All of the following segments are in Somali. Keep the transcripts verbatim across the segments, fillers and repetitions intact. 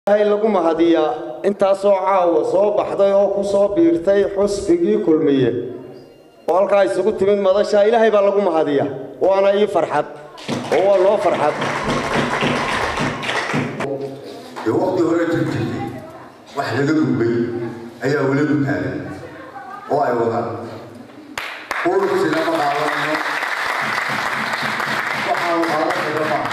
هاي لكم هدية أنت صاع وصوب حدا يوكو صوب يرتاي حسبي كلمية والله يسقط من مدرسة إلى هاي بلكم هدية وأنا إيه فرحت هو الله فرحت يوقف هراء تركي واحد لقوا بي أي أولاد كان هو أي وضع كل سلامة على وحاول على الجماعة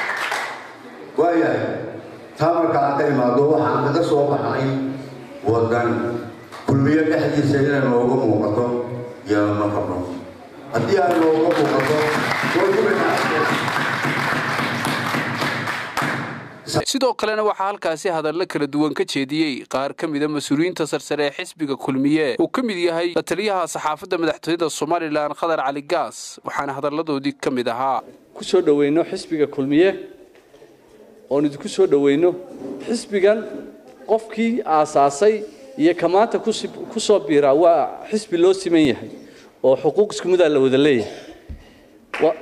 وياي تامر كعادة ما دوه عن كذا صوب حين وذن كل بيت أحد يسيرنا لوجو موقته يا ما كبروا أدي أنا لوجو موقته كل بيت sidoo kalena waxa halkaasi hadallo kala duwan ka jeediyay qaar kamid ah mas'uuliyiinta sarsare ee xisbiga kulmiye oo kamid yahay taliyaha saxaafadda madaxtooyada Soomaaliland Khadar Cali Gaas waxaana hadalladoodii kamid ahaa ku soo dhaweyno xisbiga kulmiye oo idinku soo dhaweyno xisbigan qofkii aasaasay iyo kamaanta ku soo biira waa xisbi loo siman yahay oo xuquuq isku mid ah la wada leeyahay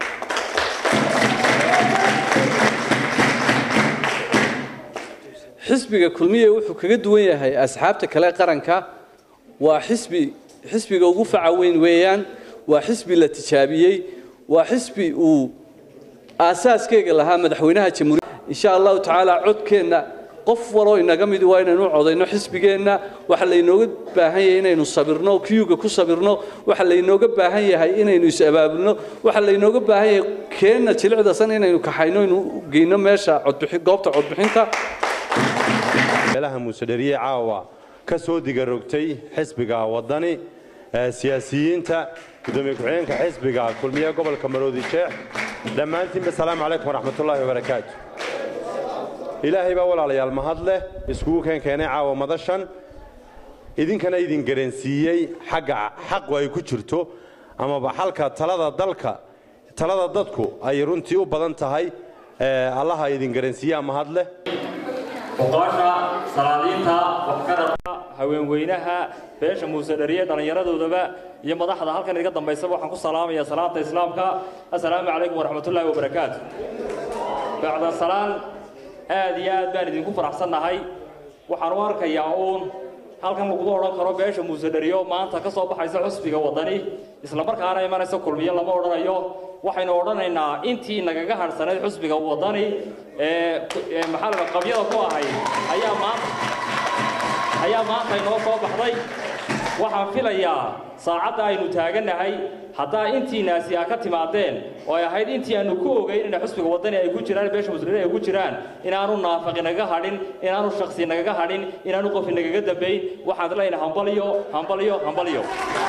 xisbiga kulmiye wuxuu kaga duwan yahay asxaabta kale qaranka waa xisbi xisbiga ugu facaweyn weeyaan waa xisbi la tijaabiyay waa xisbi uu aasaaskeyga lahaa madaxweynaha jamhuuriyadda insha Allah taala codkeena qof walo inaga mid waa inaynu codayno xisbigeena waxa la inooga baahan yahay inaynu sabirno kiyuga ku sabirno waxa la inooga baahan yahay inaynu is abaabulno waxa la inooga baahan yahay keena jilicda san inaynu ka hayno inuu geeyno meesha codbixin goobta codbixinta meelaha muusdariye caawa ka soo digarogtay xisbiga wadani siyaasiyiinta gudoomiye ku-xigeenka xisbiga kulmiye gobolka Maroodi Sheekh dhamaantiin assalaamu calaykum wa rahmatullaahi wa barakaatuh ilaahay baa walaalayaal mahad leh isku keenay caawa madashan idinkana idin garansiiyay xagga xaq way ku jirto ama baxalka talada dalka talada dadku ay runtii u badan tahay Allah idin garansiiyaa mahad leh وقاشا صلاحينتا وفكرتا هوين وينها بيش موسدريه دلنيرادودبا iyo madaxda halkan iga dambaysa waxaan ku salaamayaa salaanta islaamka assalaamu calaykum wa rahmatullaahi wa barakaatuh bacda salaan aad iyo aad baan idinku faraxsanahay waxaan u arkayaa uun halkan lagu oran karo beesha muusadariyo maanta ka soo baxaysa xusbiga wadani isla markaana imanaysa kulmiye lama oranayo waxaynu oranaynaa intii nagaga harsaneed xusbiga wadani ee maxalka qabyada ku ahay ayaa maanta ayaa maanta inoo soo baxday waxaan filayaa saacada aynu taaganahay hadaa intii naasi ka timaadeen oo ay ahayd intii aanu ku ogeyn in xusbiga wadani ay ku jiraan beesha muslimiinta ay ku jiraan inaanu naafaqi naga hadhin inaanu shakhsi naga hadhin inaanu qof naga dambeey waxaan leenahay hambaliyo hambaliyo hambaliyo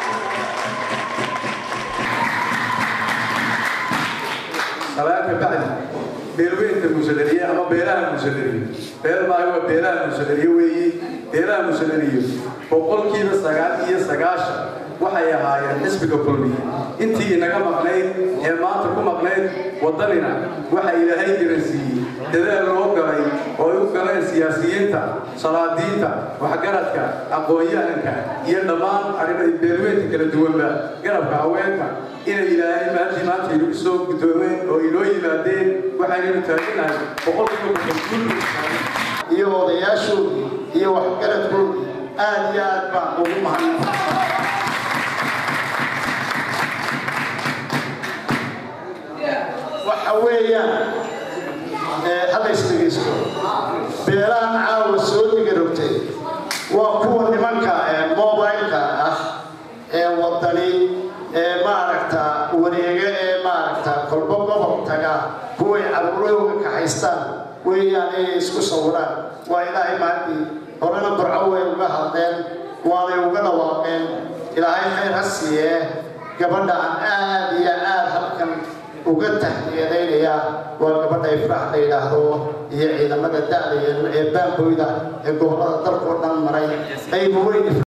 salaanta bacdi beelweynta muusdariye ama beelaha muusdariye beel ma waa beelaha muusdariye weeyii beelaha muusdariye boqolkiiba sagaal iyo sagaashan waxay ahaayeen xisbiga kulmiye intii inaga maqnayd ee maanta ku maqnayd wadanina waxa ilaahay garansiiyay dadaal loo galay oo u galeen siyaasiyiinta salaadiinta waxgaradka aqoon-yahanka iyo dhammaan arrimaha beelweynta kala duwanba garabka haweenka inay ilaahay maanta maanta inuu soo gudoomeen oo inoo yimaadeen waxaynu taaganahay boqolkiiba iyo odayaashu iyo waxgaradku aad iyo aad baan ugu mahadnaqayaa waxa weeyaan hada isdhegeysto beelahan caawa soo digarogtay waa kuwa nimanka mobileka ah ee wadani ee maaragta wareega ee maaragta kolba gobol taga kuway caruurooga ka haystaan weeyaan ay isku sawiraan waa ilaahay maadi horena burco way uga hadleen waanay uga dhawaaqeen ilaahay khayr ha siiye gabadha aan aad iyo aad halkan uga tahniyadeynaya waa gabadha ifraax la yidhaahdo iyo ciidamada da'da ee baanboyda ee gobolada dalkoo dhan maray qayb weyn